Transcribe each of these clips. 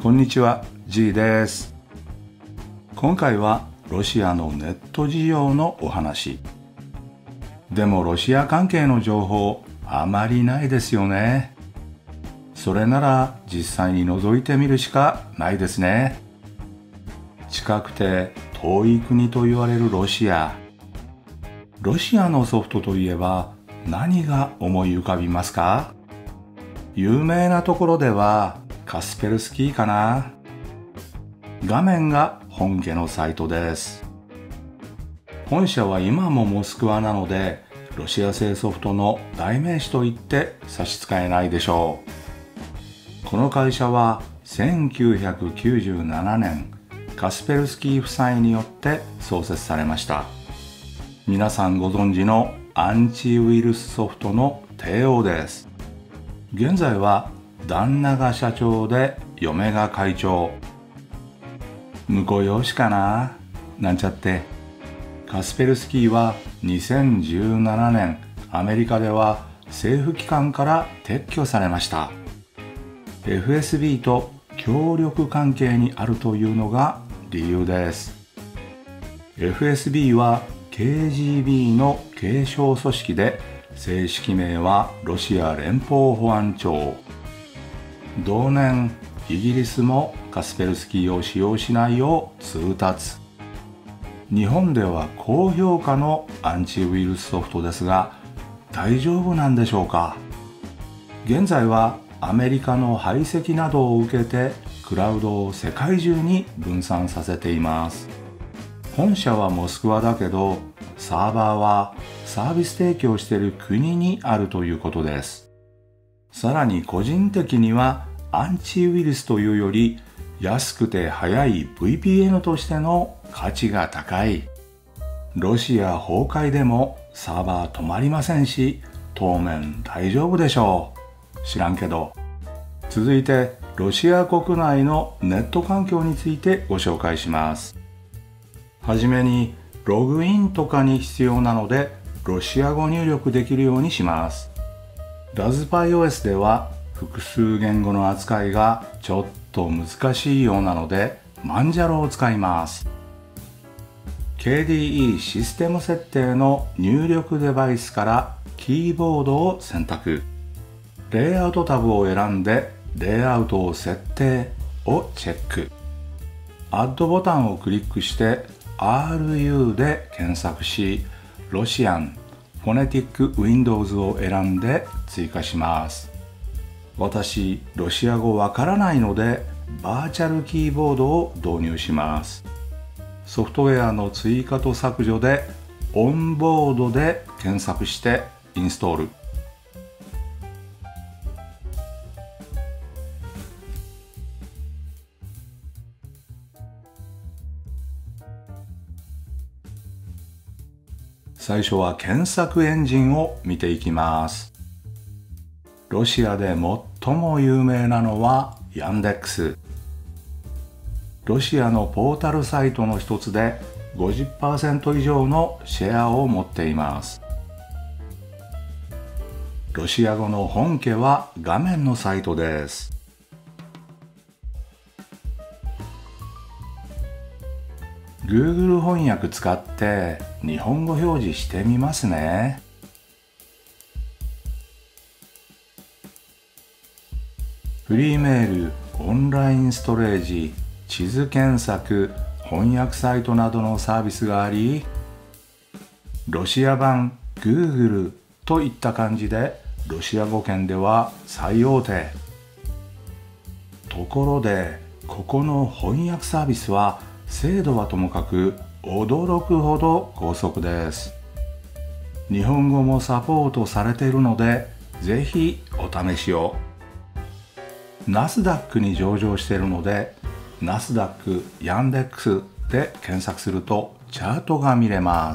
こんにちは、G です。今回はロシアのネット事情のお話。でもロシア関係の情報あまりないですよね。それなら実際に覗いてみるしかないですね。近くて遠い国と言われるロシア。ロシアのソフトといえば何が思い浮かびますか？有名なところではカスペルスキーかな。画面が本家のサイトです。本社は今もモスクワなので、ロシア製ソフトの代名詞と言って差し支えないでしょう。この会社は1997年、カスペルスキー夫妻によって創設されました。皆さんご存知のアンチウイルスソフトの帝王です。現在は旦那が社長で嫁が会長。婿養子かななんちゃって。カスペルスキーは2017年アメリカでは政府機関から撤去されました。FSB と協力関係にあるというのが理由です。FSB は KGB の継承組織で、正式名はロシア連邦保安庁。同年、イギリスもカスペルスキーを使用しないよう通達。日本では高評価のアンチウイルスソフトですが、大丈夫なんでしょうか？現在はアメリカの排斥などを受けてクラウドを世界中に分散させています。本社はモスクワだけど、サーバーはサービス提供している国にあるということです。さらに個人的にはアンチウイルスというより安くて早い VPN としての価値が高い。ロシア崩壊でもサーバー止まりませんし、当面大丈夫でしょう。知らんけど。続いてロシア国内のネット環境についてご紹介します。はじめにログインとかに必要なのでロシア語入力できるようにします。ラズパイ OS では複数言語の扱いがちょっと難しいようなのでマンジャロを使います。KDE システム設定の入力デバイスからキーボードを選択。レイアウトタブを選んでレイアウトを設定をチェック。アッドボタンをクリックして RU で検索し、ロシアンフォネティック Windows を選んで追加します。私、ロシア語わからないのでバーチャルキーボードを導入します。ソフトウェアの追加と削除でオンボードで検索してインストール。最初は検索エンジンを見ていきます。ロシアで最も有名なのはヤンデックス。ロシアのポータルサイトの一つで 50% 以上のシェアを持っています。ロシア語の本家は画面のサイトです。Google 翻訳使って日本語表示してみますね。フリーメール、オンラインストレージ、地図検索、翻訳サイトなどのサービスがあり、ロシア版 Google といった感じでロシア語圏では最大手。ところで、ここの翻訳サービスは精度はともかく驚くほど高速です。日本語もサポートされているので、ぜひお試しを。ナスダックに上場しているので、ナスダックヤンデックスで検索するとチャートが見れます。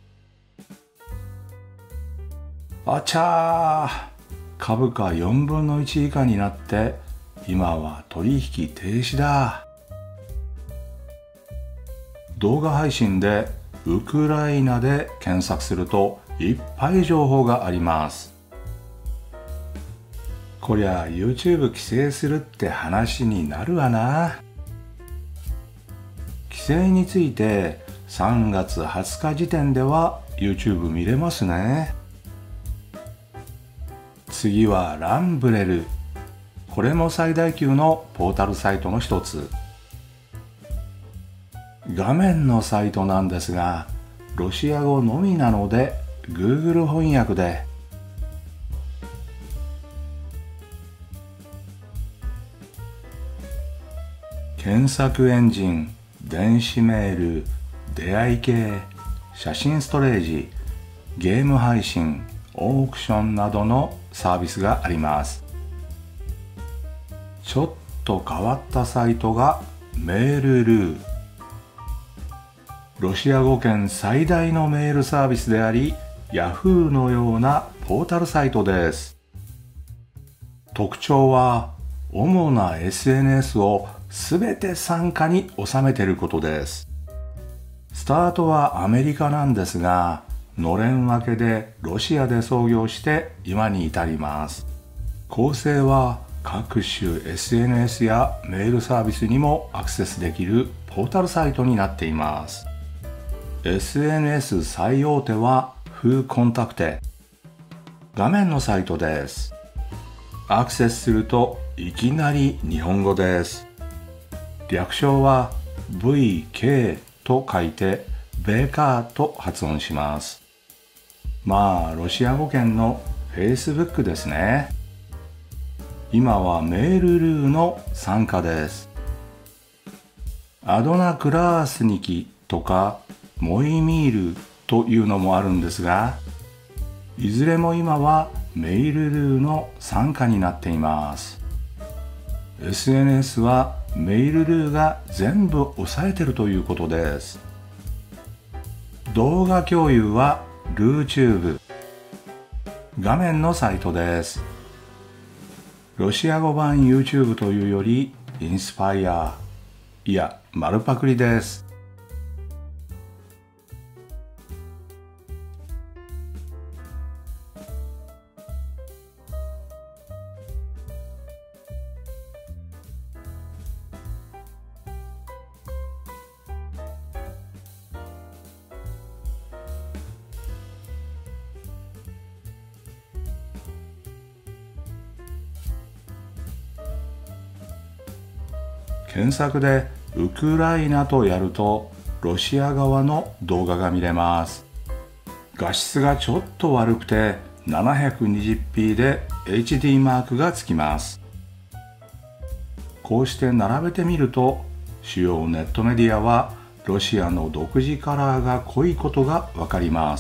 あちゃー、株価4分の1以下になって今は取引停止だ。動画配信でウクライナで検索するといっぱい情報があります。 こりゃ YouTube 規制するって話になるわな。規制について3月20日時点では YouTube 見れますね。次はランブレル。これも最大級のポータルサイトの一つ。画面のサイトなんですが、ロシア語のみなので Google 翻訳で。検索エンジン、電子メール、出会い系、写真ストレージ、ゲーム配信、オークションなどのサービスがあります。ちょっと変わったサイトがメールルー。ロシア語圏最大のメールサービスであり、Yahoo のようなポータルサイトです。特徴は、主な SNS をすべて傘下に収めていることです。スタートはアメリカなんですが、のれん分けでロシアで創業して今に至ります。構成は各種 SNS やメールサービスにもアクセスできるポータルサイトになっています。SNS 最大手はフーコンタクテ。画面のサイトです。アクセスするといきなり日本語です。略称は VK と書いてベーカーと発音します。まあロシア語圏の Facebook ですね。今はメールルーの傘下です。アドナクラースニキとかモイミールというのもあるんですが、いずれも今はメールルーの傘下になっています。SNS はメールルーが全部抑えてるということです。動画共有はルーチューブ。画面のサイトです。ロシア語版 YouTube というよりインスパイア、いや丸パクリです。検索でウクライナとやるとロシア側の動画が見れます。画質がちょっと悪くて 720p で HD マークがつきます。こうして並べてみると主要ネットメディアはロシアの独自カラーが濃いことがわかります。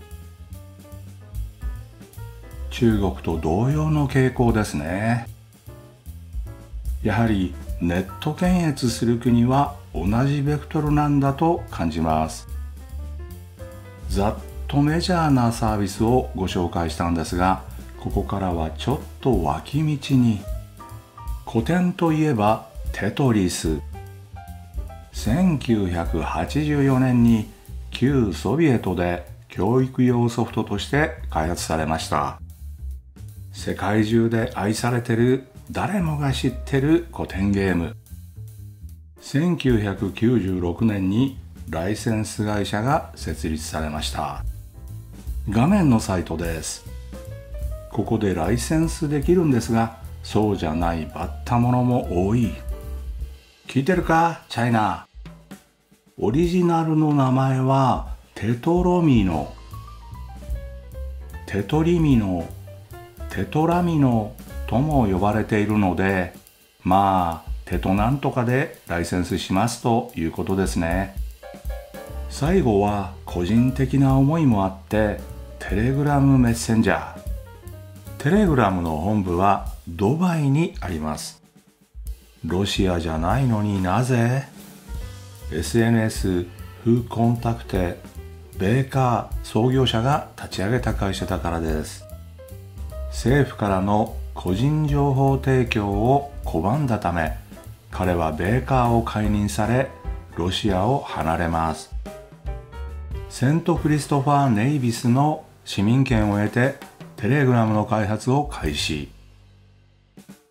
中国と同様の傾向ですね。やはりネット検閲する国は同じベクトルなんだと感じます。ざっとメジャーなサービスをご紹介したんですが、ここからはちょっと脇道に。古典といえばテトリス。1984年に旧ソビエトで教育用ソフトとして開発されました。世界中で愛されてる誰もが知ってる古典ゲーム。1996年にライセンス会社が設立されました。画面のサイトです。ここでライセンスできるんですが、そうじゃないバッタものも多い。聞いてるか、チャイナ。オリジナルの名前はテトロミノ、テトリミノ、テトラミノとも呼ばれているので、まあテトなんとかでライセンスしますということですね。最後は個人的な思いもあってテレグラムメッセンジャー。テレグラムの本部はドバイにあります。ロシアじゃないのになぜ？ SNS フーコンタクテベーカー創業者が立ち上げた会社だからです。政府からの個人情報提供を拒んだため、彼はベーカーを解任され、ロシアを離れます。セントクリストファー・ネイビスの市民権を得て、テレグラムの開発を開始。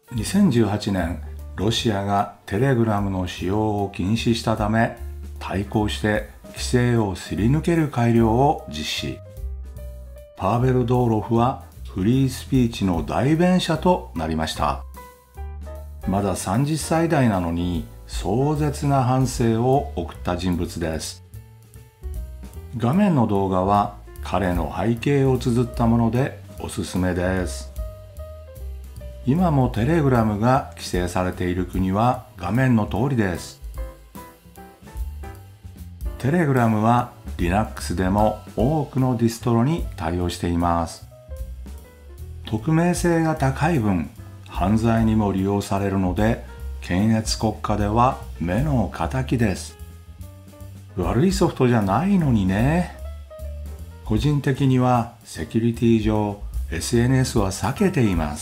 2018年、ロシアがテレグラムの使用を禁止したため、対抗して規制をすり抜ける改良を実施。パーベル・ドーロフはフリースピーチの代弁者となりました。まだ30歳代なのに壮絶な反省を送った人物です。画面の動画は彼の背景を綴ったものでおすすめです。今もテレグラムが規制されている国は画面の通りです。テレグラムは Linux でも多くのディストロに対応しています。匿名性が高い分、犯罪にも利用されるので、検閲国家では目の敵です。悪いソフトじゃないのにね。個人的にはセキュリティ上、SNS は避けています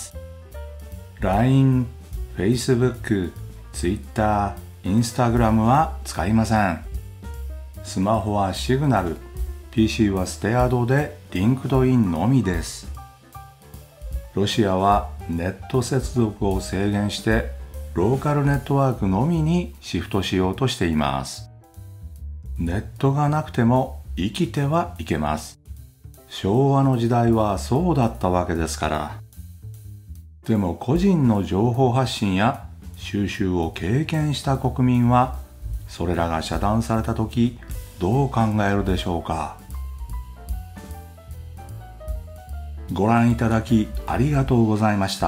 。LINE、Facebook、Twitter、Instagram は使いません。スマホはシグナル、PC はステアドで LinkedIn のみです。ロシアはネット接続を制限してローカルネットワークのみにシフトしようとしています。ネットがなくても生きてはいけます。昭和の時代はそうだったわけですから。でも個人の情報発信や収集を経験した国民はそれらが遮断されたときどう考えるでしょうか。ご覧いただきありがとうございました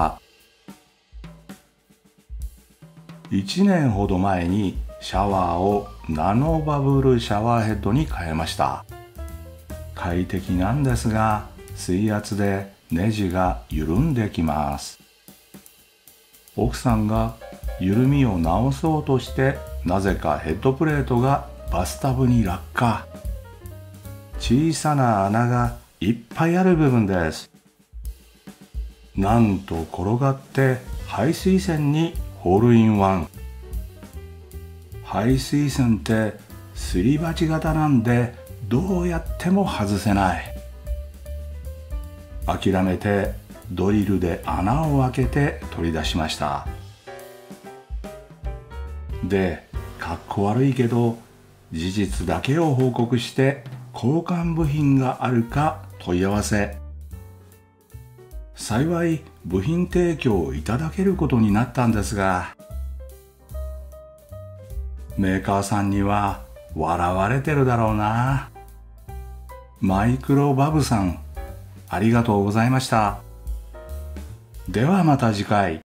。1年ほど前にシャワーをナノバブルシャワーヘッドに変えました。快適なんですが、水圧でネジが緩んできます。奥さんが緩みを直そうとして、なぜかヘッドプレートがバスタブに落下。小さな穴がいっぱいある部分です。なんと転がって排水栓にホールインワン。排水栓ってすり鉢型なんでどうやっても外せない。諦めてドリルで穴を開けて取り出しました。で、かっこ悪いけど事実だけを報告して交換部品があるか問い合わせ。幸い部品提供をいただけることになったんですが、メーカーさんには笑われてるだろうな。マイクロバブさん、ありがとうございました。ではまた次回。